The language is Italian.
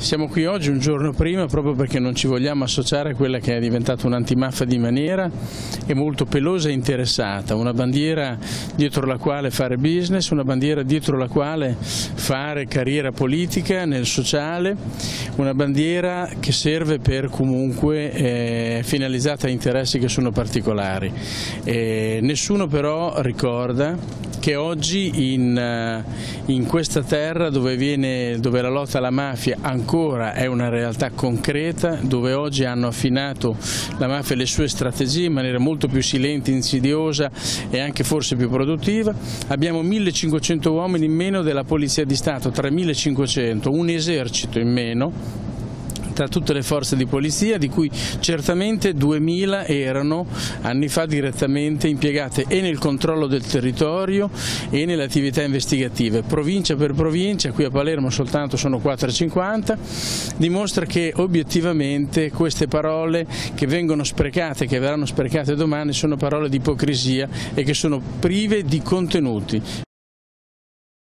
Siamo qui oggi un giorno prima proprio perché non ci vogliamo associare a quella che è diventata un'antimafia di maniera e molto pelosa e interessata, una bandiera dietro la quale fare business, una bandiera dietro la quale fare carriera politica nel sociale, una bandiera che serve per comunque finalizzata a interessi che sono particolari. Nessuno però ricorda che oggi in questa terra dove la lotta alla mafia ancora è una realtà concreta, dove oggi hanno affinato la mafia le sue strategie in maniera molto più silente, insidiosa e anche forse più produttiva, abbiamo 1500 uomini in meno della Polizia di Stato, 3500, un esercito in meno tra tutte le forze di polizia, di cui certamente 2000 erano anni fa direttamente impiegate e nel controllo del territorio e nelle attività investigative. Provincia per provincia, qui a Palermo soltanto sono 450, dimostra che obiettivamente queste parole che vengono sprecate, che verranno sprecate domani, sono parole di ipocrisia e che sono prive di contenuti.